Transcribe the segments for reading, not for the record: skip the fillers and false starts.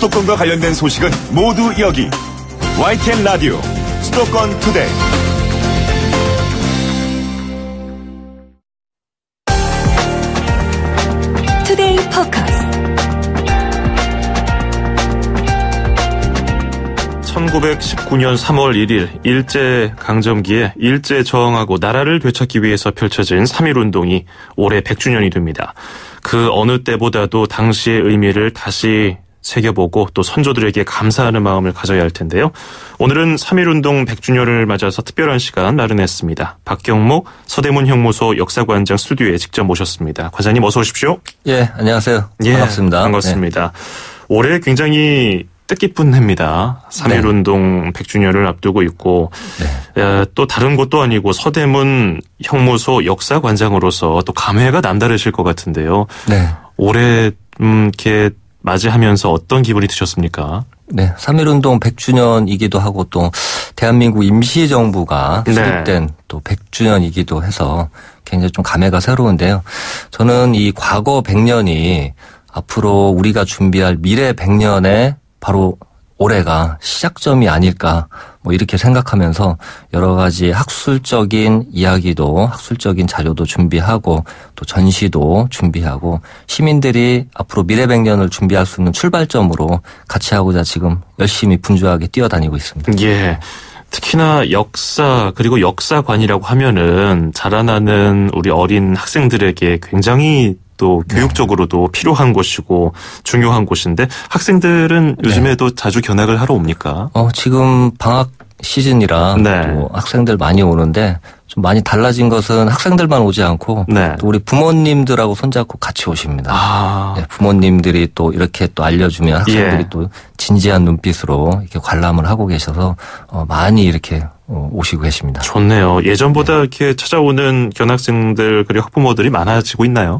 수도권과 관련된 소식은 모두 여기. YTN 라디오 수도권 투데이. 투데이 포커스. 1919년 3월 1일 일제강점기에 일제 저항하고 나라를 되찾기 위해서 펼쳐진 3.1운동이 올해 100주년이 됩니다. 그 어느 때보다도 당시의 의미를 다시 새겨보고 또 선조들에게 감사하는 마음을 가져야 할 텐데요. 오늘은 3.1운동 100주년을 맞아서 특별한 시간 마련했습니다. 박경목 서대문 형무소 역사관장 스튜디오에 직접 모셨습니다. 관장님 어서 오십시오. 예, 안녕하세요. 예, 반갑습니다. 반갑습니다. 네. 올해 굉장히 뜻깊은 해입니다. 3.1운동 100주년을 앞두고 있고 또 다른 곳도 아니고 서대문 형무소 역사관장으로서 또 감회가 남다르실 것 같은데요. 네. 올해 이렇게 맞이하면서 어떤 기분이 드셨습니까? 네, 3.1운동 100주년이기도 하고 또 대한민국 임시정부가 수립된 또 100주년이기도 해서 굉장히 좀 감회가 새로운데요. 저는 이 과거 100년이 앞으로 우리가 준비할 미래 100년에 바로 올해가 시작점이 아닐까 이렇게 생각하면서 여러 가지 학술적인 이야기도 학술적인 자료도 준비하고 또 전시도 준비하고 시민들이 앞으로 미래 100년을 준비할 수 있는 출발점으로 같이 하고자 지금 열심히 분주하게 뛰어다니고 있습니다. 예. 특히나 역사 그리고 역사관이라고 하면은 자라나는 우리 어린 학생들에게 굉장히 또 교육적으로도 필요한 곳이고 중요한 곳인데 학생들은 요즘에도 자주 견학을 하러 옵니까? 지금 방학 시즌이라 또 학생들 많이 오는데 좀 많이 달라진 것은 학생들만 오지 않고 또 우리 부모님들하고 손잡고 같이 오십니다. 네, 부모님들이 또 이렇게 또 알려주면 학생들이 또 진지한 눈빛으로 이렇게 관람을 하고 계셔서 많이 이렇게 오시고 계십니다. 좋네요. 예전보다 이렇게 찾아오는 견학생들 그리고 학부모들이 많아지고 있나요?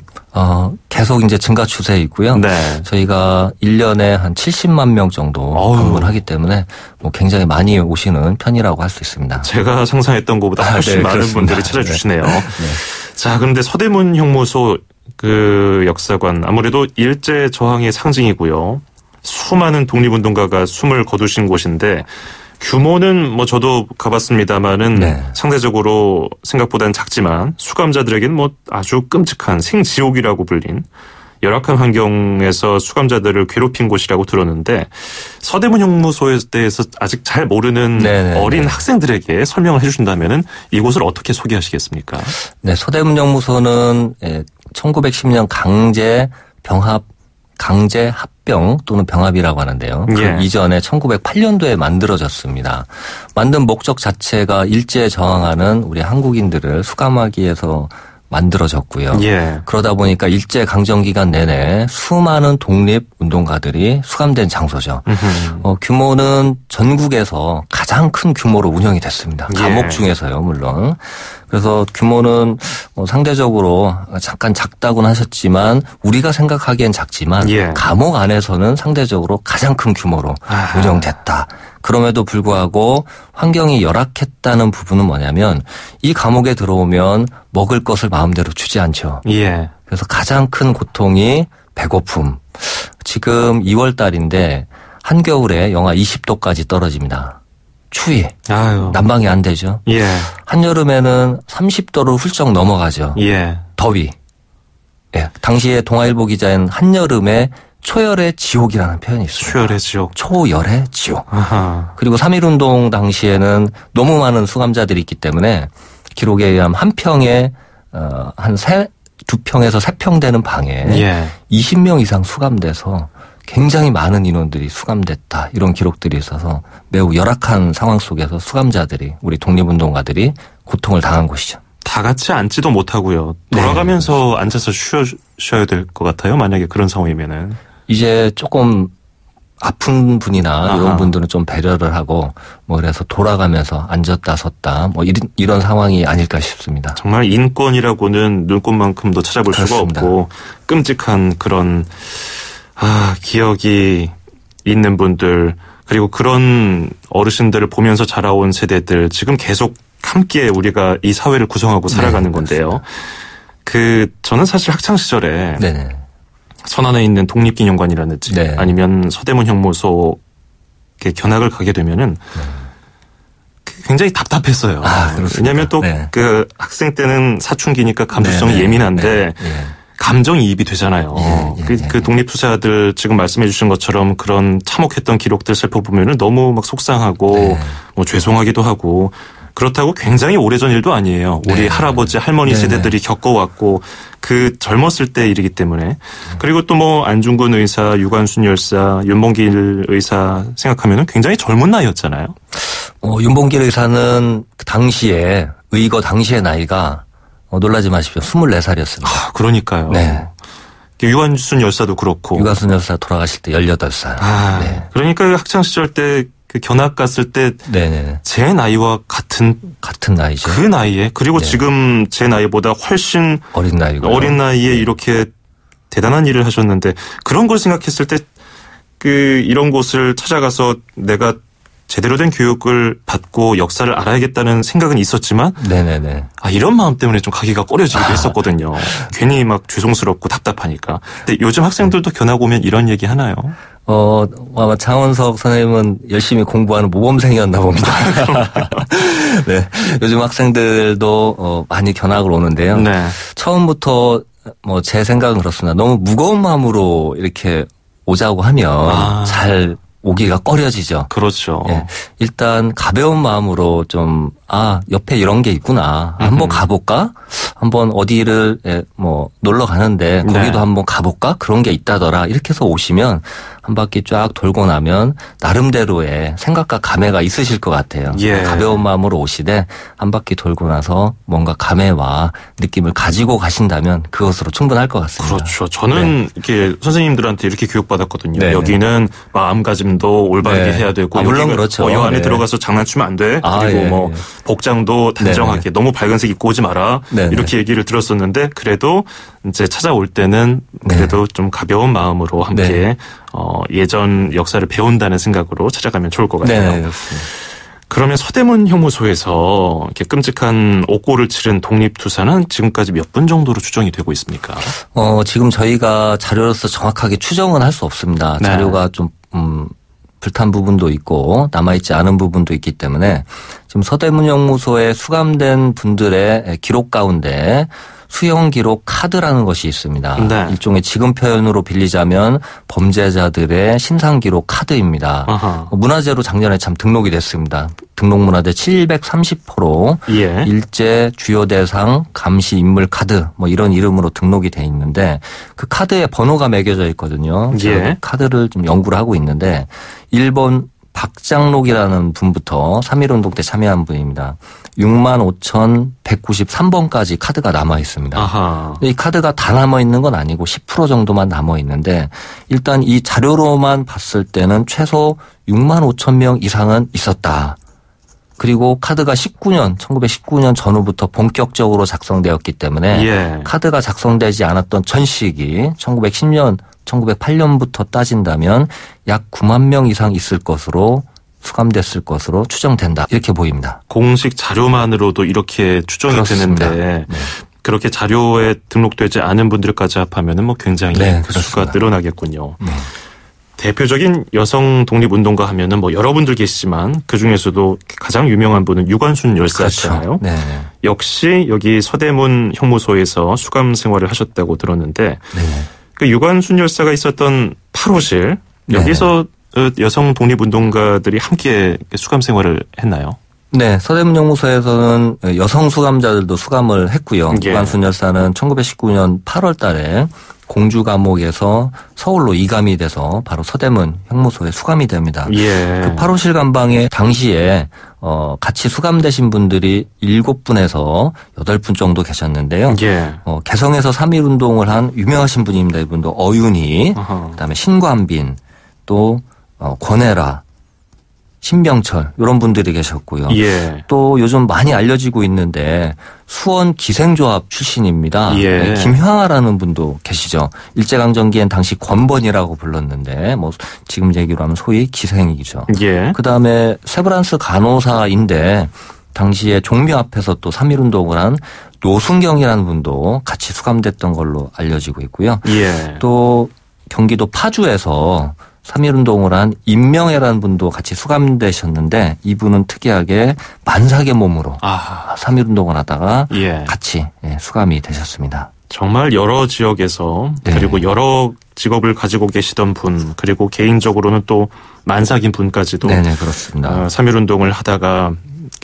계속 이제 증가 추세에 있고요. 저희가 1년에 한 70만 명 정도 방문하기 때문에 굉장히 많이 오시는 편이라고 할 수 있습니다. 제가 상상했던 것보다 훨씬 많은 분들이 찾아주시네요. 자, 그런데 서대문 형무소 그 역사관 아무래도 일제 저항의 상징이고요. 수많은 독립운동가가 숨을 거두신 곳인데 규모는 저도 가봤습니다만은 상대적으로 생각보다는 작지만 수감자들에게는 아주 끔찍한 생지옥이라고 불린 열악한 환경에서 수감자들을 괴롭힌 곳이라고 들었는데 서대문 형무소에 대해서 아직 잘 모르는 어린 학생들에게 설명을 해주신다면은 이곳을 어떻게 소개하시겠습니까? 네, 서대문 형무소는 1910년 강제 합병 또는 병합이라고 하는데요. 그 이전에 1908년도에 만들어졌습니다. 만든 목적 자체가 일제에 저항하는 우리 한국인들을 수감하기 위해서 만들어졌고요. 그러다 보니까 일제 강점 기간 내내 수많은 독립운동가들이 수감된 장소죠. 규모는 전국에서 가장 큰 규모로 운영이 됐습니다. 감옥 중에서요, 물론. 그래서 규모는 상대적으로 잠깐 작다고는 하셨지만 우리가 생각하기엔 작지만 감옥 안에서는 상대적으로 가장 큰 규모로 운영됐다. 그럼에도 불구하고 환경이 열악했다는 부분은 뭐냐면 이 감옥에 들어오면 먹을 것을 마음대로 주지 않죠. 그래서 가장 큰 고통이 배고픔. 지금 2월 달인데 한겨울에 영하 20도까지 떨어집니다. 추위. 난방이 안 되죠. 한여름에는 30도를 훌쩍 넘어가죠. 더위. 당시에 동아일보 기자인 한여름에 초열의 지옥이라는 표현이 있습니다. 초열의 지옥. 초열의 지옥. 그리고 3.1운동 당시에는 너무 많은 수감자들이 있기 때문에 기록에 의하면 한 평에 두 평에서 세 평 되는 방에 20명 이상 수감돼서 굉장히 많은 인원들이 수감됐다. 이런 기록들이 있어서 매우 열악한 상황 속에서 수감자들이 우리 독립운동가들이 고통을 당한 곳이죠. 다 같이 앉지도 못하고요. 돌아가면서 앉아서 쉬어야 될 것 같아요. 만약에 그런 상황이면은. 이제 조금 아픈 분이나 이런 분들은 좀 배려를 하고 그래서 돌아가면서 앉았다 섰다 이런 상황이 아닐까 싶습니다. 정말 인권이라고는 눈꽃만큼도 찾아볼 수가 없고 끔찍한 그런 기억이 있는 분들 그리고 그런 어르신들을 보면서 자라온 세대들 지금 계속 함께 우리가 이 사회를 구성하고 살아가는 건데요. 저는 사실 학창 시절에 선안에 있는 독립기념관이라든지 네. 아니면 서대문 형무소 견학을 가게 되면은 굉장히 답답했어요. 왜냐하면 또 그 학생 때는 사춘기니까 감수성이 예민한데 감정이입이 되잖아요. 그 독립투사들 지금 말씀해 주신 것처럼 그런 참혹했던 기록들 살펴보면은 너무 막 속상하고 뭐 죄송하기도 하고 그렇다고 굉장히 오래전 일도 아니에요. 우리 할아버지 할머니 세대들이 겪어왔고 그 젊었을 때 일이기 때문에 그리고 또 뭐 안중근 의사, 유관순 열사, 윤봉길 의사 생각하면은 굉장히 젊은 나이였잖아요. 윤봉길 의사는 그 당시에 의거 당시의 나이가 놀라지 마십시오. 24살이었습니다. 아, 그러니까요. 네. 유관순 열사도 그렇고. 유관순 열사 돌아가실 때 18살. 네. 그러니까 학창 시절 때 그 견학 갔을 때 제 나이와 같은 나이죠. 그 나이에 그리고 지금 제 나이보다 훨씬 어린 나이에 이렇게 대단한 일을 하셨는데 그런 걸 생각했을 때 그 이런 곳을 찾아가서 내가 제대로 된 교육을 받고 역사를 알아야겠다는 생각은 있었지만 이런 마음 때문에 좀 가기가 꺼려지기도 했었거든요. 괜히 막 죄송스럽고 답답하니까. 근데 요즘 학생들도 견학 오면 이런 얘기 하나요? 아마 장원석 선생님은 열심히 공부하는 모범생이었나 봅니다. 네. 요즘 학생들도 많이 견학을 오는데요. 처음부터 뭐 제 생각은 그렇습니다. 너무 무거운 마음으로 이렇게 오자고 하면 잘 오기가 꺼려지죠. 그렇죠. 일단 가벼운 마음으로 좀 옆에 이런 게 있구나. 한번 가볼까? 한번 어디를 뭐 놀러 가는데 거기도 한번 가볼까? 그런 게 있다더라. 이렇게 해서 오시면 한 바퀴 쫙 돌고 나면 나름대로의 생각과 감회가 있으실 것 같아요. 가벼운 마음으로 오시되 한 바퀴 돌고 나서 뭔가 감회와 느낌을 가지고 가신다면 그것으로 충분할 것 같습니다. 그렇죠. 저는 이렇게 선생님들한테 이렇게 교육받았거든요. 여기는 마음가짐도 올바르게 해야 되고 물론 그렇죠. 여 안에 들어가서 장난치면 안 돼. 그리고 뭐 복장도 단정하게 너무 밝은 색 입고 오지 마라. 이렇게 얘기를 들었었는데 그래도 이제 찾아올 때는 그래도 좀 가벼운 마음으로 함께 예전 역사를 배운다는 생각으로 찾아가면 좋을 것 같아요. 그러면 서대문 형무소에서 이렇게 끔찍한 옥고를 치른 독립투사는 지금까지 몇 분 정도로 추정이 되고 있습니까? 지금 저희가 자료로서 정확하게 추정은 할 수 없습니다. 자료가 좀 불탄 부분도 있고 남아있지 않은 부분도 있기 때문에 지금 서대문 형무소에 수감된 분들의 기록 가운데 수형 기록 카드라는 것이 있습니다. 일종의 지금 표현으로 빌리자면 범죄자들의 신상 기록 카드입니다. 문화재로 작년에 참 등록이 됐습니다. 등록문화재 730호로 일제 주요 대상 감시 인물 카드 뭐 이런 이름으로 등록이 돼 있는데 그 카드에 번호가 매겨져 있거든요. 제가 카드를 좀 연구를 하고 있는데 1번 박장록이라는 분부터 3.1운동 때 참여한 분입니다. 65,193번까지 카드가 남아 있습니다. 이 카드가 다 남아 있는 건 아니고 10% 정도만 남아 있는데 일단 이 자료로만 봤을 때는 최소 65,000명 이상은 있었다. 그리고 카드가 1919년 전후부터 본격적으로 작성되었기 때문에 카드가 작성되지 않았던 전 시기 1910년 1908년부터 따진다면 약 9만 명 이상 있을 것으로 수감됐을 것으로 추정된다. 이렇게 보입니다. 공식 자료만으로도 이렇게 추정이 되는데 그렇게 자료에 등록되지 않은 분들까지 합하면 뭐 굉장히 그 수가 늘어나겠군요. 대표적인 여성 독립운동가 하면은 뭐 여러분들 계시지만 그 중에서도 가장 유명한 분은 유관순 열사시잖아요. 역시 여기 서대문 형무소에서 수감 생활을 하셨다고 들었는데 그 유관순 열사가 있었던 8호실 여기서 여성 독립운동가들이 함께 수감 생활을 했나요? 네. 서대문 형무소에서는 여성 수감자들도 수감을 했고요. 유관순 열사는 1919년 8월 달에 공주 감옥에서 서울로 이감이 돼서 바로 서대문 형무소에 수감이 됩니다. 그 8호실 감방에 당시에 같이 수감되신 분들이 7분에서 8분 정도 계셨는데요. 개성에서 3.1운동을 한 유명하신 분입니다. 이분도 어윤희, 그다음에 신관빈, 또 권혜라, 신병철 이런 분들이 계셨고요. 또 요즘 많이 알려지고 있는데 수원 기생조합 출신입니다. 김형아라는 분도 계시죠. 일제강점기엔 당시 권번이라고 불렀는데 뭐 지금 얘기로 하면 소위 기생이죠. 그다음에 세브란스 간호사인데 당시에 종묘 앞에서 또 3.1운동을 한 노순경이라는 분도 같이 수감됐던 걸로 알려지고 있고요. 예. 또 경기도 파주에서 3.1운동을 한 임명혜라는 분도 같이 수감되셨는데 이분은 특이하게 만삭의 몸으로 3.1운동을 하다가 예. 같이 수감이 되셨습니다. 정말 여러 지역에서 네. 그리고 여러 직업을 가지고 계시던 분 그리고 개인적으로는 또 만삭인 분까지도 네네 그렇습니다. 3.1운동을 하다가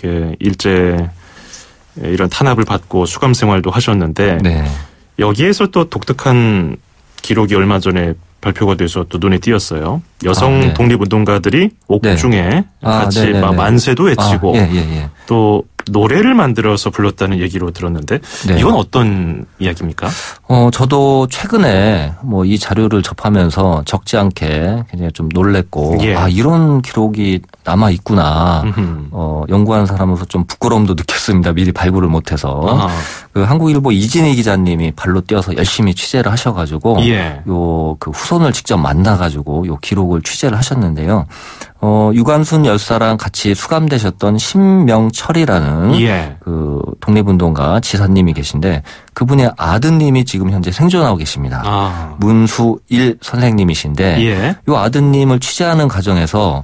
일제 이런 탄압을 받고 수감 생활도 하셨는데 네. 여기에서 또 독특한 기록이 얼마 전에 발표가 돼서 또 눈에 띄었어요. 여성 네. 독립운동가들이 옥중에 네. 같이 네네네. 막 만세도 외치고 예. 또 노래를 만들어서 불렀다는 얘기로 들었는데 네. 이건 어떤 이야기입니까? 저도 최근에 뭐 이 자료를 접하면서 적지 않게 굉장히 좀 놀랬고 예. 이런 기록이 남아 있구나. 연구하는 사람으로서 좀 부끄러움도 느꼈습니다. 미리 발굴을 못해서. 그 한국일보 이진희 기자님이 발로 뛰어서 열심히 취재를 하셔가지고 예. 그 후손을 직접 만나가지고 요 기록을 취재를 하셨는데요. 유관순 열사랑 같이 수감되셨던 신명철이라는 예. 그 독립운동가 지사님이 계신데 그분의 아드님이 지금 현재 생존하고 계십니다. 문수일 선생님이신데 예. 요 아드님을 취재하는 과정에서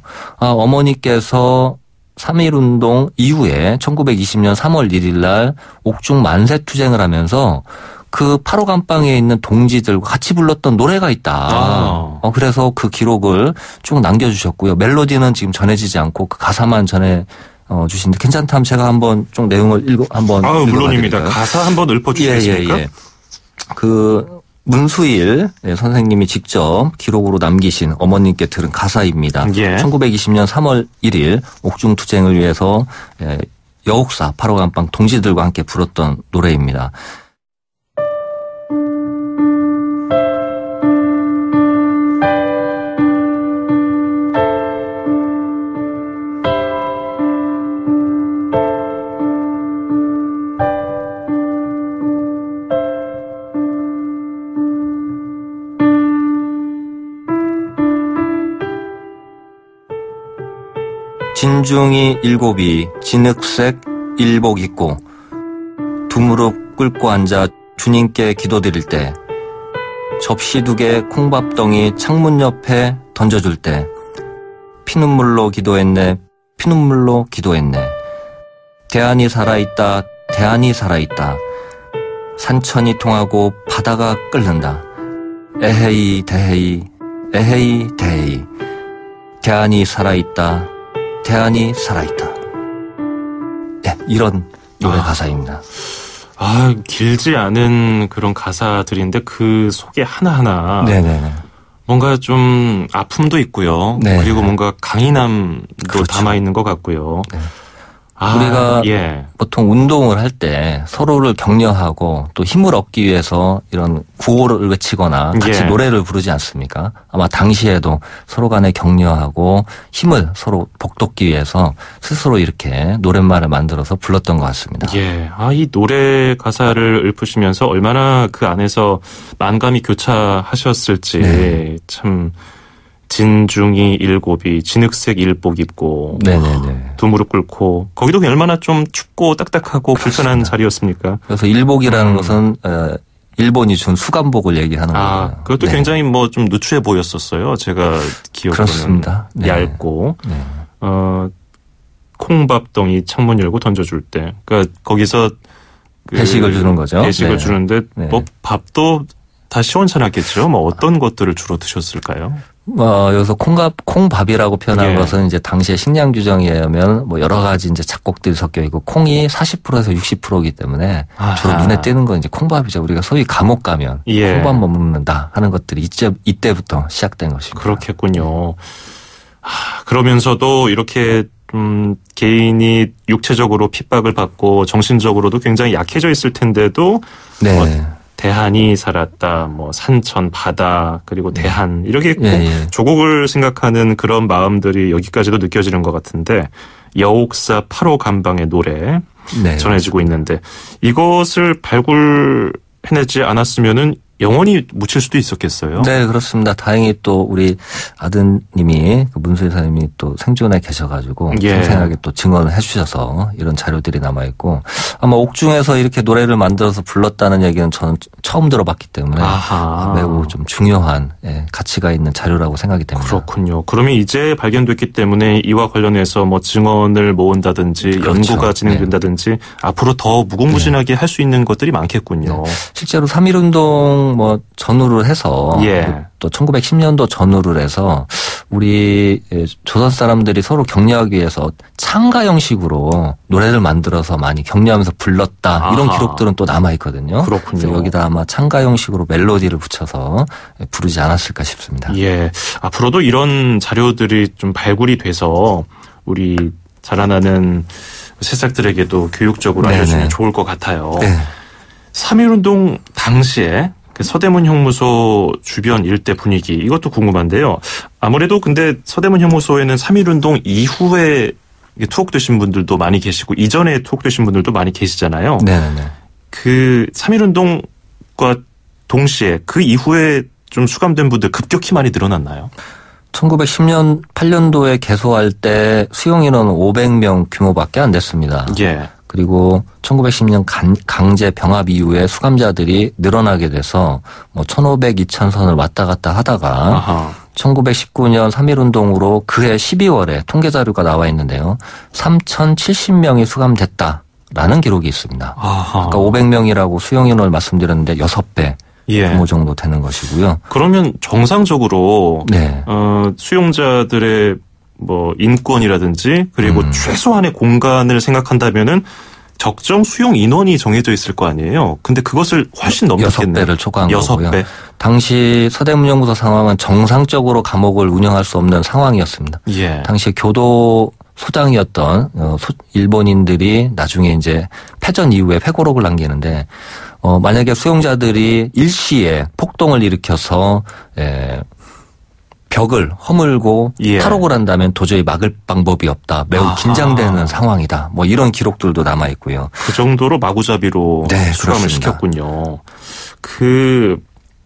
어머니께서 3.1운동 이후에 1920년 3월 1일 날 옥중 만세투쟁을 하면서 그 8호 감방에 있는 동지들과 같이 불렀던 노래가 있다. 그래서 그 기록을 쭉 남겨주셨고요. 멜로디는 지금 전해지지 않고 그 가사만 전해 주신데 괜찮다면 제가 한번 좀 내용을 한번 물론입니다. 가사 한번 읊어주시겠습니까? 예. 그 문수일 선생님이 직접 기록으로 남기신 어머님께 들은 가사입니다. 예. 1920년 3월 1일 옥중투쟁을 위해서 여옥사 8호 감방 동지들과 함께 불렀던 노래입니다. 진중이 일곱이 진흙색 일복 입고 두 무릎 꿇고 앉아 주님께 기도드릴 때 접시 2개 콩밥덩이 창문 옆에 던져줄 때 피눈물로 기도했네 피눈물로 기도했네 대안이 살아있다 대안이 살아있다 산천이 통하고 바다가 끓는다 에헤이 대헤이 에헤이 대헤이 대안이 살아있다 대안이 살아있다. 네, 이런 노래 가사입니다. 길지 않은 그런 가사들인데 그 속에 하나하나 네네네. 뭔가 좀 아픔도 있고요. 네. 그리고 뭔가 강인함도 그렇죠. 담아있는 것 같고요. 네. 우리가 보통 운동을 할 때 서로를 격려하고 또 힘을 얻기 위해서 이런 구호를 외치거나 같이 노래를 부르지 않습니까? 아마 당시에도 서로 간에 격려하고 힘을 서로 북돋기 위해서 스스로 이렇게 노랫말을 만들어서 불렀던 것 같습니다. 예. 이 노래 가사를 읊으시면서 얼마나 그 안에서 만감이 교차하셨을지 참 진중이 일곱이 진흙색 일복 입고 두 무릎 꿇고 거기도 얼마나 좀 춥고 딱딱하고 불편한 자리였습니까? 그래서 일복이라는 것은 일본이 준 수감복을 얘기하는 거예요. 그것도 굉장히 뭐 좀 누추해 보였었어요. 제가 기억으로는. 그렇습니다. 얇고 콩밥덩이 창문 열고 던져줄 때 그러니까 거기서 배식을 주는 거죠. 배식을 주는데 뭐 밥도 다 시원찮았겠죠. 뭐 어떤 것들을 주로 드셨을까요? 여기서 콩밥이라고 표현한 것은 이제 당시의 식량 규정에 의하면 뭐 여러 가지 이제 작곡들이 섞여 있고 콩이 40%에서 60%이기 때문에 주로 눈에 띄는 건 이제 콩밥이죠. 우리가 소위 감옥 가면 콩밥 먹는다 하는 것들이 이때부터 시작된 것입니다. 그렇겠군요. 그러면서도 이렇게 개인이 육체적으로 핍박을 받고 정신적으로도 굉장히 약해져 있을 텐데도 대한이 살았다, 뭐 산천, 바다, 그리고 대한 이렇게 조국을 생각하는 그런 마음들이 여기까지도 느껴지는 것 같은데 여옥사 8호 감방의 노래 전해지고 있는데 이것을 발굴해내지 않았으면은 영원히 묻힐 수도 있었겠어요. 네, 그렇습니다. 다행히 또 우리 아드님이 그 문수 이사님이 또 생존해 계셔가지고 생생하게 또 증언을 해주셔서 이런 자료들이 남아있고 아마 옥중에서 이렇게 노래를 만들어서 불렀다는 얘기는 저는 처음 들어봤기 때문에 매우 좀 중요한 가치가 있는 자료라고 생각이 됩니다. 그렇군요. 그러면 이제 발견됐기 때문에 이와 관련해서 뭐 증언을 모은다든지 그렇죠. 연구가 진행된다든지 앞으로 더 무궁무진하게 할 수 있는 것들이 많겠군요. 실제로 3.1운동 뭐 전후를 해서 또 1910년도 전후를 해서 우리 조선 사람들이 서로 격려하기 위해서 창가 형식으로 노래를 만들어서 많이 격려하면서 불렀다. 이런 기록들은 또 남아있거든요. 그렇군요. 그래서 여기다 아마 창가 형식으로 멜로디를 붙여서 부르지 않았을까 싶습니다. 예. 앞으로도 이런 자료들이 좀 발굴이 돼서 우리 자라나는 새싹들에게도 교육적으로 알려주면 좋을 것 같아요. 네. 3.1운동 당시에 그 서대문 형무소 주변 일대 분위기 이것도 궁금한데요. 아무래도 근데 서대문 형무소에는 3.1운동 이후에 투옥되신 분들도 많이 계시고 이전에 투옥되신 분들도 많이 계시잖아요. 네네. 그 3.1운동과 동시에 그 이후에 좀 수감된 분들 급격히 많이 늘어났나요? 1910년 8년도에 개소할 때 수용 인원은 500명 규모밖에 안 됐습니다. 예. 그리고 1910년 강제 병합 이후에 수감자들이 늘어나게 돼서 뭐 1,500, 2,000선을 왔다 갔다 하다가 1919년 3.1운동으로 그해 12월에 통계 자료가 나와 있는데요. 3,070명이 수감됐다라는 기록이 있습니다. 아까 500명이라고 수용 인원을 말씀드렸는데 6배. 규모 정도 되는 것이고요. 그러면 정상적으로 수용자들의 뭐 인권이라든지 그리고 최소한의 공간을 생각한다면은 적정 수용 인원이 정해져 있을 거 아니에요. 근데 그것을 훨씬 넘겼겠네요. 6배를 초과한 거고요. 당시 서대문형무소 상황은 정상적으로 감옥을 운영할 수 없는 상황이었습니다. 당시 교도 소장이었던 일본인들이 나중에 이제 패전 이후에 회고록을 남기는데 만약에 수용자들이 일시에 폭동을 일으켜서 벽을 허물고 탈옥을 한다면 도저히 막을 방법이 없다. 매우 긴장되는 상황이다. 뭐 이런 기록들도 남아 있고요. 그 정도로 마구잡이로 수감을 시켰군요. 그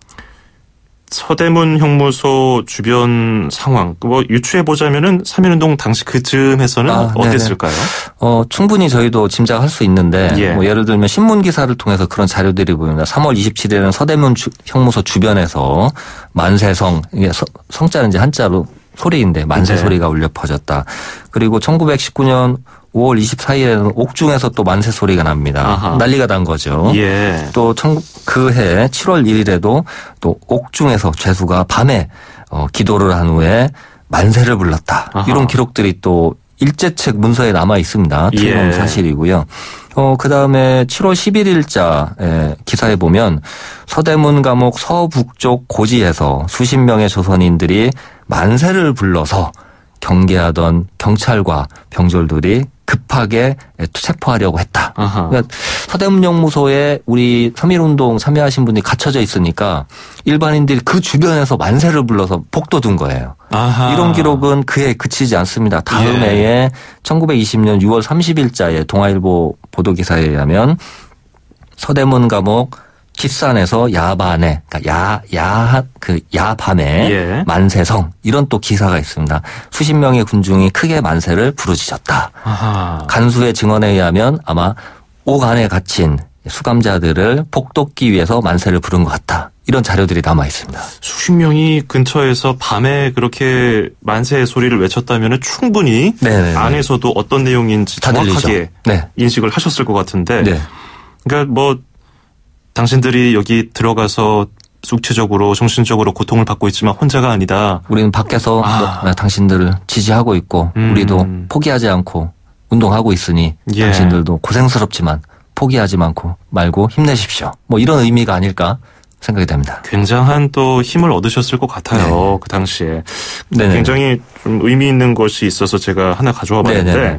서대문 형무소 주변 상황, 뭐 유추해 보자면은 3.1운동 당시 그쯤에서는 어땠을까요? 충분히 저희도 짐작할 수 있는데, 뭐 예를 들면 신문 기사를 통해서 그런 자료들이 보입니다. 3월 27일에는 서대문 형무소 주변에서 만세성, 이게 성자는 이제 한자로 소리인데 만세 소리가 울려 퍼졌다. 그리고 1919년 5월 24일에는 옥중에서 또 만세 소리가 납니다. 난리가 난 거죠. 또 그해 7월 1일에도 또 옥중에서 죄수가 밤에 기도를 한 후에 만세를 불렀다. 이런 기록들이 또 일제책 문서에 남아 있습니다. 틀린 사실이고요. 그다음에 7월 11일자 기사에 보면 서대문 감옥 서북쪽 고지에서 수십 명의 조선인들이 만세를 불러서 경계하던 경찰과 병졸들이 급하게 체포하려고 했다. 그러니까 서대문 형무소에 우리 3.1운동 참여하신 분이 갇혀져 있으니까 일반인들이 그 주변에서 만세를 불러서 폭도둔 거예요. 이런 기록은 그에 그치지 않습니다. 다음 해에 1920년 6월 30일자에 동아일보 보도기사에 의하면 서대문 감옥 깃산에서 야반에, 그러니까 야밤에 만세성 이런 또 기사가 있습니다. 수십 명의 군중이 크게 만세를 부르짖었다. 간수의 증언에 의하면 아마 옥 안에 갇힌 수감자들을 폭돋기 위해서 만세를 부른 것 같다. 이런 자료들이 남아 있습니다. 수십 명이 근처에서 밤에 그렇게 만세 소리를 외쳤다면 충분히 안에서도 어떤 내용인지 정확하게 인식을 하셨을 것 같은데, 그러니까 뭐 당신들이 여기 들어가서 육체적으로 정신적으로 고통을 받고 있지만 혼자가 아니다. 우리는 밖에서 당신들을 지지하고 있고 우리도 포기하지 않고 운동하고 있으니 당신들도 고생스럽지만 포기하지 말고 힘내십시오. 뭐 이런 의미가 아닐까 생각이 됩니다. 굉장한 또 힘을 얻으셨을 것 같아요. 그 당시에. 굉장히 좀 의미 있는 것이 있어서 제가 하나 가져와 봤는데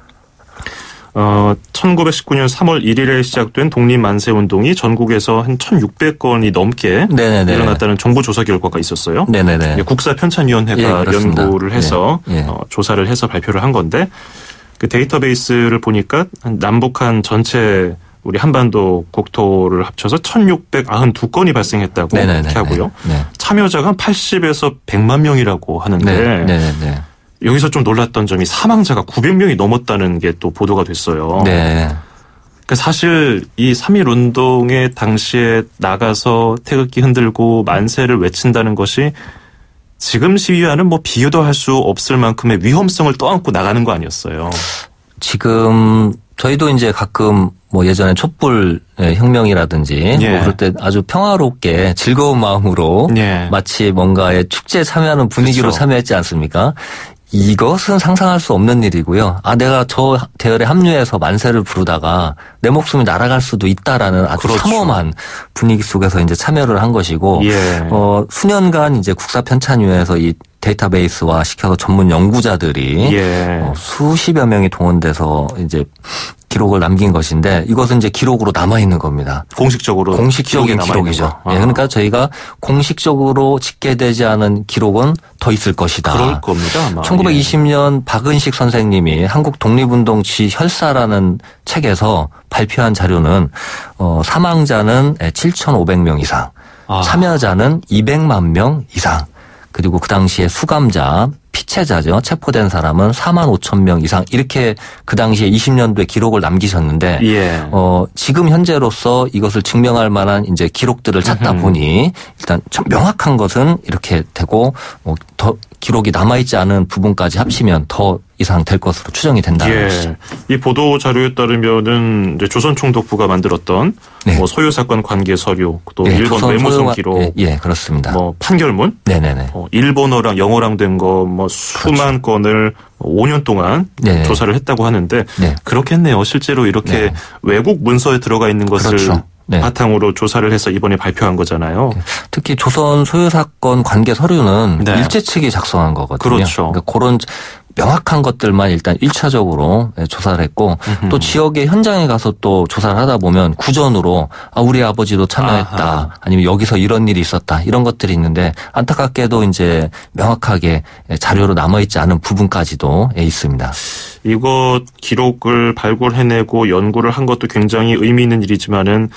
1919년 3월 1일에 시작된 독립만세운동이 전국에서 한 1,600건이 넘게 일어났다는 정부 조사 결과가 있었어요. 국사편찬위원회가 연구를 해서 조사를 해서 발표를 한 건데 그 데이터베이스를 보니까 남북한 전체 우리 한반도 국토를 합쳐서 1692건이 발생했다고 이렇게 하고요. 네. 참여자가 80에서 100만 명이라고 하는데 여기서 좀 놀랐던 점이 사망자가 900명이 넘었다는 게 또 보도가 됐어요. 네. 그러니까 사실 이 3.1 운동에 당시에 나가서 태극기 흔들고 만세를 외친다는 것이 지금 시위와는 뭐 비교도 할 수 없을 만큼의 위험성을 떠안고 나가는 거 아니었어요. 지금 저희도 이제 가끔 뭐 예전에 촛불 혁명이라든지 뭐 그럴 때 아주 평화롭게 즐거운 마음으로 마치 뭔가의 축제에 참여하는 분위기로 참여했지 않습니까? 이것은 상상할 수 없는 일이고요. 내가 저 대열에 합류해서 만세를 부르다가 내 목숨이 날아갈 수도 있다라는 아주 삼엄한 분위기 속에서 이제 참여를 한 것이고, 수년간 이제 국사 편찬위에서 이 데이터베이스화 시켜서 전문 연구자들이 수십여 명이 동원돼서 이제 기록을 남긴 것인데 이것은 이제 기록으로 남아 있는 겁니다. 공식적인 기록이죠. 그러니까 저희가 공식적으로 집계되지 않은 기록은 더 있을 것이다. 그럴 겁니다. 아마. 1920년 박은식 선생님이 한국 독립운동 지혈사라는 책에서 발표한 자료는 사망자는 7,500명 이상, 참여자는 200만 명 이상. 그리고 그 당시에 수감자, 피체자죠. 체포된 사람은 4만 5천 명 이상 이렇게 그 당시에 20년도에 기록을 남기셨는데 지금 현재로서 이것을 증명할 만한 이제 기록들을 찾다 보니 일단 좀 명확한 것은 이렇게 되고 더 기록이 남아있지 않은 부분까지 합치면 더 이상 될 것으로 추정이 된다는 것이죠. 이 보도 자료에 따르면은 이제 조선총독부가 만들었던 뭐 소요 사건 관계 서류, 또 일본 외무성 기록, 그렇습니다. 뭐 판결문, 일본어랑 영어랑 된 거 뭐 수만 건을 5년 동안 조사를 했다고 하는데 그렇겠네요. 실제로 이렇게 외국 문서에 들어가 있는 것을 바탕으로 조사를 해서 이번에 발표한 거잖아요. 특히 조선 소요 사건 관계 서류는 일제 측이 작성한 거거든요. 그렇죠. 그러니까 그런 명확한 것들만 일단 1차적으로 조사를 했고 또 지역의 현장에 가서 또 조사를 하다 보면 구전으로 우리 아버지도 참여했다. 아니면 여기서 이런 일이 있었다. 이런 것들이 있는데 안타깝게도 이제 명확하게 자료로 남아있지 않은 부분까지도 있습니다. 이거 기록을 발굴해내고 연구를 한 것도 굉장히 의미 있는 일이지만은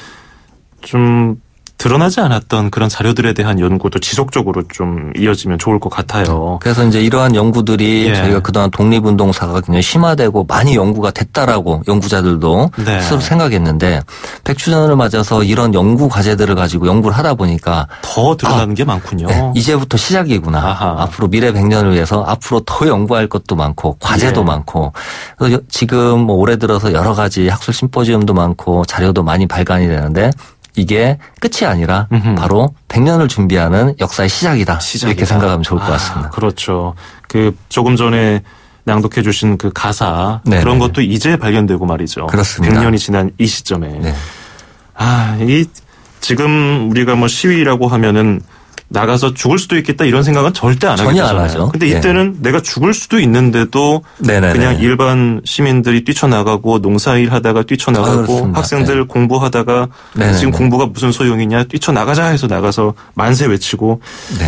좀 드러나지 않았던 그런 자료들에 대한 연구도 지속적으로 좀 이어지면 좋을 것 같아요. 그래서 이제 이러한 연구들이 저희가 그동안 독립운동사가 굉장히 심화되고 많이 연구가 됐다라고 연구자들도 스스로 생각했는데 100주년을 맞아서 이런 연구 과제들을 가지고 연구를 하다 보니까 더 드러나는 게 많군요. 이제부터 시작이구나. 앞으로 미래 100년을 위해서 앞으로 더 연구할 것도 많고 과제도 많고 그래서 지금 뭐 올해 들어서 여러 가지 학술 심포지움도 많고 자료도 많이 발간이 되는데 이게 끝이 아니라 바로 100년을 준비하는 역사의 시작이다. 이렇게 생각하면 좋을 것 같습니다. 그렇죠. 그 조금 전에 낭독해 주신 그 가사 그런 것도 이제 발견되고 말이죠. 그렇습니다. 100년이 지난 이 시점에. 이 지금 우리가 뭐 시위라고 하면은 나가서 죽을 수도 있겠다 이런 생각은 절대 안 하게 되잖아요. 전혀 안 하죠. 근데 이때는 내가 죽을 수도 있는데도 그냥 일반 시민들이 뛰쳐나가고 농사일 하다가 뛰쳐나가고 학생들 공부하다가 지금 공부가 무슨 소용이냐 뛰쳐나가자 해서 나가서 만세 외치고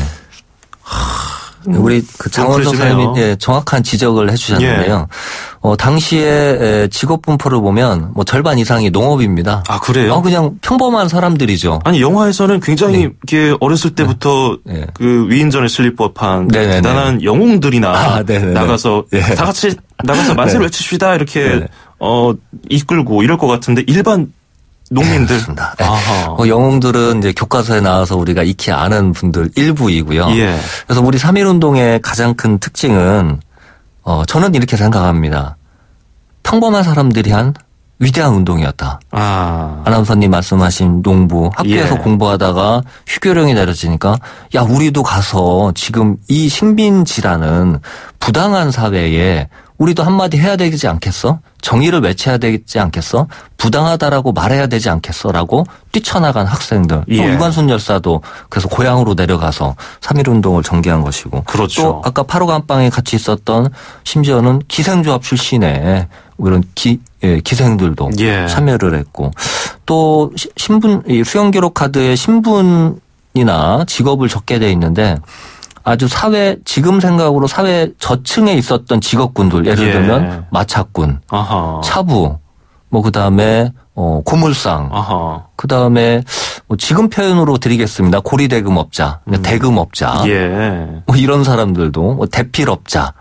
우리 그 장원석 선생님이 정확한 지적을 해주셨는데요. 당시에 직업 분포를 보면 뭐 절반 이상이 농업입니다. 그래요? 그냥 평범한 사람들이죠. 아니 영화에서는 굉장히 이렇게 어렸을 때부터 그 위인전에 실릴 법한 대단한 영웅들이나 나가서 다 같이 나가서 만세를 외칩시다 이렇게 이끌고 이럴 것 같은데 일반 농민들. 그렇습니다. 영웅들은 이제 교과서에 나와서 우리가 익히 아는 분들 일부이고요. 그래서 우리 3.1운동의 가장 큰 특징은 저는 이렇게 생각합니다. 평범한 사람들이 한 위대한 운동이었다. 아나운서님 말씀하신 농부 학교에서 공부하다가 휴교령이 내려지니까 우리도 가서 지금 이 식민지라는 부당한 사회에 우리도 한마디 해야 되지 않겠어? 정의를 외쳐야 되지 않겠어? 부당하다라고 말해야 되지 않겠어? 라고 뛰쳐나간 학생들. 또 유관순 열사도 그래서 고향으로 내려가서 3.1운동을 전개한 것이고. 또 아까 8.5 감방에 같이 있었던 심지어는 기생조합 출신의 이런 기생들도 참여를 했고 또 신분, 수용기록 카드에 신분이나 직업을 적게 돼 있는데 아주 지금 생각으로 사회 저층에 있었던 직업군들, 예를 들면 마차꾼, 차부, 뭐 그다음에 고물상, 그다음에 뭐 지금 표현으로 드리겠습니다. 고리대금업자, 대금업자, 예. 뭐 이런 사람들도 뭐 대필업자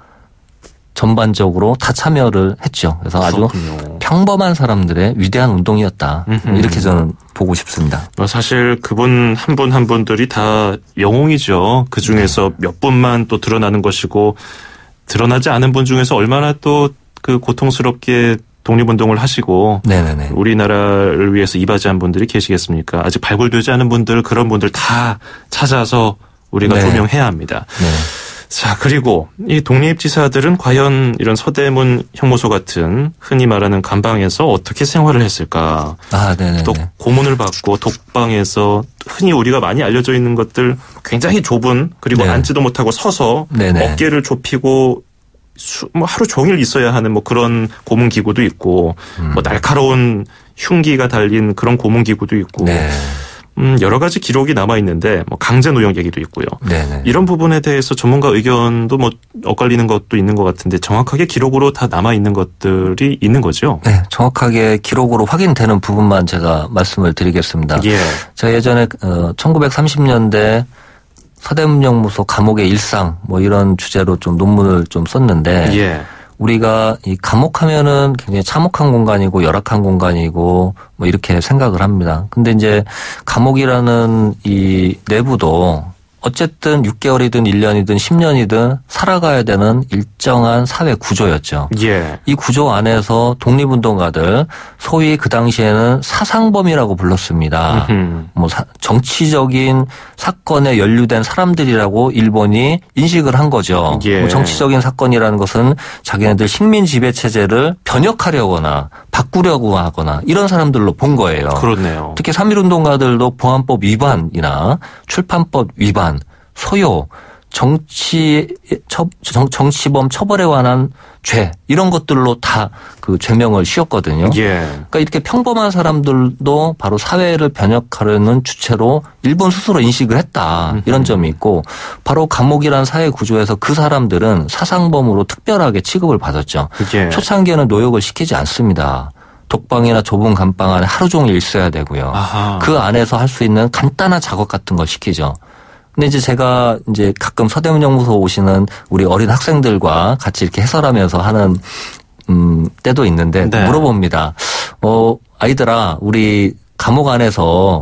전반적으로 다 참여를 했죠. 그래서 그렇군요. 아주 평범한 사람들의 위대한 운동이었다. 이렇게 저는 보고 싶습니다. 사실 그분 한 분 한 분들이 다 영웅이죠. 그 중에서 몇 분만 또 드러나는 것이고 드러나지 않은 분 중에서 얼마나 또 그 고통스럽게 독립운동을 하시고 네네네. 우리나라를 위해서 이바지한 분들이 계시겠습니까? 아직 발굴되지 않은 분들 그런 분들 다 찾아서 우리가 네. 조명해야 합니다. 네. 자, 그리고 이 독립지사들은 과연 이런 서대문 형무소 같은 흔히 말하는 감방에서 어떻게 생활을 했을까? 네네네. 또 고문을 받고 독방에서 흔히 우리가 많이 알려져 있는 것들 굉장히 좁은 그리고 네. 앉지도 못하고 서서 네네. 어깨를 좁히고 뭐 하루 종일 있어야 하는 뭐 그런 고문기구도 있고 뭐 날카로운 흉기가 달린 그런 고문기구도 있고 네. 여러 가지 기록이 남아 있는데 뭐 강제 노역 얘기도 있고요. 네네. 이런 부분에 대해서 전문가 의견도 뭐 엇갈리는 것도 있는 것 같은데 정확하게 기록으로 다 남아 있는 것들이 있는 거죠. 네, 정확하게 기록으로 확인되는 부분만 제가 말씀을 드리겠습니다. 예. 제가 예전에 1930년대 서대문형무소 감옥의 일상 뭐 이런 주제로 좀 논문을 좀 썼는데 예. 우리가 이 감옥하면은 굉장히 참혹한 공간이고 열악한 공간이고 뭐 이렇게 생각을 합니다. 근데 이제 감옥이라는 이 내부도 어쨌든 6개월이든 1년이든 10년이든 살아가야 되는 일정한 사회 구조였죠. 예. 이 구조 안에서 독립운동가들 소위 그 당시에는 사상범이라고 불렀습니다. 뭐 정치적인 사건에 연루된 사람들이라고 일본이 인식을 한 거죠. 예. 뭐 정치적인 사건이라는 것은 자기네들 식민 지배 체제를 변혁하려거나 바꾸려고 하거나 이런 사람들로 본 거예요. 그렇네요. 특히 3.1운동가들도 보안법 위반이나 출판법 위반 소요, 정치범 처벌에 관한 죄 이런 것들로 다 그 죄명을 씌웠거든요. 예. 그러니까 이렇게 평범한 사람들도 바로 사회를 변혁하려는 주체로 일본 스스로 인식을 했다. 이런 점이 있고 바로 감옥이라는 사회 구조에서 그 사람들은 사상범으로 특별하게 취급을 받았죠. 예. 초창기에는 노역을 시키지 않습니다. 독방이나 좁은 감방 안에 하루 종일 있어야 되고요. 아하. 그 안에서 할 수 있는 간단한 작업 같은 걸 시키죠. 근데 이제 제가 이제 가끔 서대문형무소 오시는 우리 어린 학생들과 같이 이렇게 해설하면서 하는 때도 있는데 네. 물어봅니다. 아이들아, 우리 감옥 안에서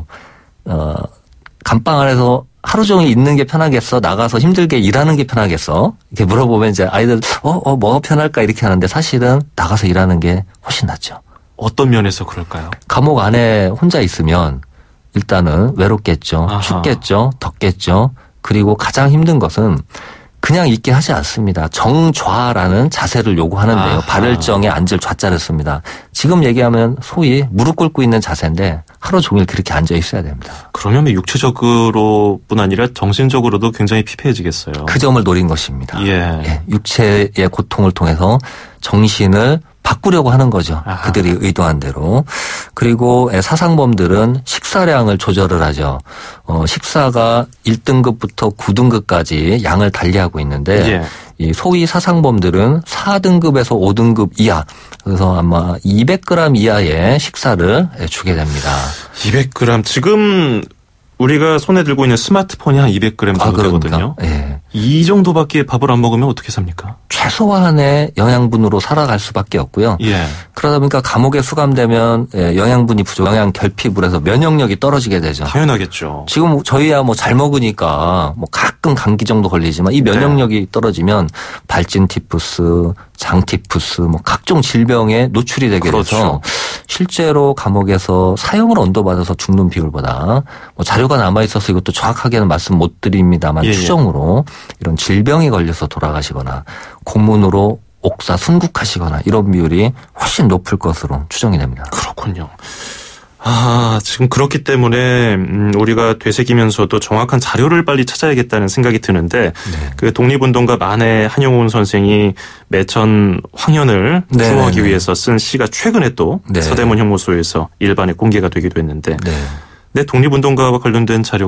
감방 안에서 하루 종일 있는 게 편하겠어? 나가서 힘들게 일하는 게 편하겠어? 이렇게 물어보면 이제 아이들 뭐가 편할까 이렇게 하는데 사실은 나가서 일하는 게 훨씬 낫죠. 어떤 면에서 그럴까요? 감옥 안에 혼자 있으면 일단은 외롭겠죠. 아하. 춥겠죠. 덥겠죠. 그리고 가장 힘든 것은 그냥 있게 하지 않습니다. 정좌라는 자세를 요구하는데요. 아하. 발을정에 앉을 좌자를 씁니다. 지금 얘기하면 소위 무릎 꿇고 있는 자세인데 하루 종일 그렇게 앉아 있어야 됩니다. 그러면 육체적으로뿐 아니라 정신적으로도 굉장히 피폐해지겠어요. 그 점을 노린 것입니다. 예. 예, 육체의 고통을 통해서 정신을 바꾸려고 하는 거죠. 아하. 그들이 의도한 대로. 그리고 사상범들은 식사량을 조절을 하죠. 식사가 1등급부터 9등급까지 양을 달리하고 있는데 예. 이 소위 사상범들은 4등급에서 5등급 이하 그래서 아마 200g 이하의 식사를 주게 됩니다. 200g 지금 우리가 손에 들고 있는 스마트폰이 한 200g 정도 되거든요. 예. 이 정도밖에 밥을 안 먹으면 어떻게 삽니까? 최소한의 영양분으로 살아갈 수밖에 없고요. 예. 그러다 보니까 감옥에 수감되면 영양분이 부족, 영양 결핍을 해서 면역력이 떨어지게 되죠. 당연하겠죠. 지금 저희야 뭐 잘 먹으니까 뭐 가끔 감기 정도 걸리지만 이 면역력이 네. 떨어지면 발진 티푸스, 장 티푸스 뭐 각종 질병에 노출이 되게 그렇죠. 돼서 실제로 감옥에서 사형을 언도받아서 죽는 비율보다 뭐 자료가 남아 있어서 이것도 정확하게는 말씀 못 드립니다만 예. 추정으로 이런 질병에 걸려서 돌아가시거나 고문으로 옥사 순국하시거나 이런 비율이 훨씬 높을 것으로 추정이 됩니다. 그렇군요. 지금 그렇기 때문에 우리가 되새기면서도 정확한 자료를 빨리 찾아야겠다는 생각이 드는데 네. 그 독립운동가 만해 한용운 선생이 매천 황현을 추모하기 위해서 쓴 시가 최근에 또 네. 서대문 형무소에서 일반에 공개가 되기도 했는데 네. 내 독립운동가와 관련된 자료가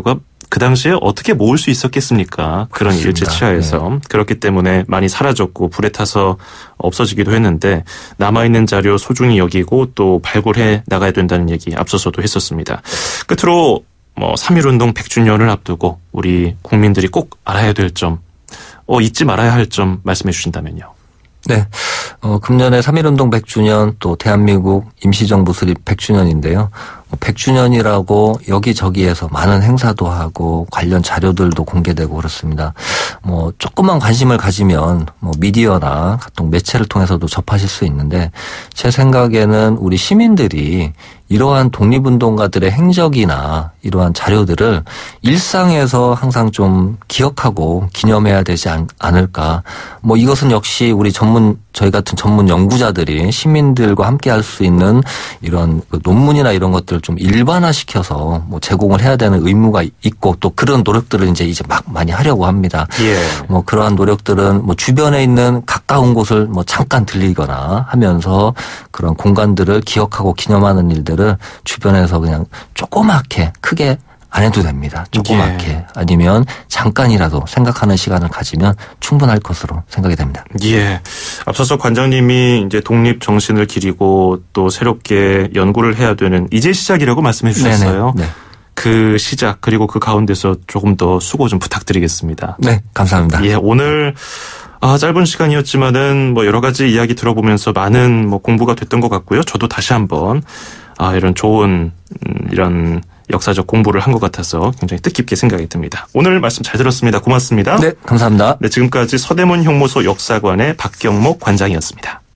그 당시에 어떻게 모을 수 있었겠습니까? 그런 그렇습니다. 일제 치하에서. 네. 그렇기 때문에 많이 사라졌고 불에 타서 없어지기도 했는데 남아있는 자료 소중히 여기고 또 발굴해 나가야 된다는 얘기 앞서서도 했었습니다. 끝으로 3.1운동 100주년을 앞두고 우리 국민들이 꼭 알아야 될 점, 잊지 말아야 할 점 말씀해 주신다면요. 네. 금년에 3.1운동 100주년 또 대한민국 임시정부 수립 100주년인데요. 100주년이라고 여기저기에서 많은 행사도 하고 관련 자료들도 공개되고 그렇습니다. 조금만 관심을 가지면 미디어나 각종 매체를 통해서도 접하실 수 있는데 제 생각에는 우리 시민들이 이러한 독립운동가들의 행적이나 이러한 자료들을 일상에서 항상 좀 기억하고 기념해야 되지 않을까. 이것은 역시 우리 저희 같은 전문 연구자들이 시민들과 함께 할 수 있는 이런 논문이나 이런 것들을 좀 일반화시켜서 제공을 해야 되는 의무가 있고 또 그런 노력들을 이제 막 많이 하려고 합니다. 예. 그러한 노력들은 주변에 있는 가까운 곳을 잠깐 들리거나 하면서 그런 공간들을 기억하고 기념하는 일들을 주변에서 그냥 조그맣게 크게 안 해도 됩니다. 조그맣게. 예. 아니면 잠깐이라도 생각하는 시간을 가지면 충분할 것으로 생각이 됩니다. 예. 앞서서 관장님이 이제 독립 정신을 기리고 또 새롭게 연구를 해야 되는 이제 시작이라고 말씀해 주셨어요. 네. 그 시작 그리고 그 가운데서 조금 더 수고 좀 부탁드리겠습니다. 네. 감사합니다. 예. 오늘 짧은 시간이었지만은 여러 가지 이야기 들어보면서 많은 공부가 됐던 것 같고요. 저도 다시 한번 이런 좋은 이런 역사적 공부를 한 것 같아서 굉장히 뜻깊게 생각이 듭니다. 오늘 말씀 잘 들었습니다. 고맙습니다. 네, 감사합니다. 네, 지금까지 서대문 형무소 역사관의 박경목 관장이었습니다.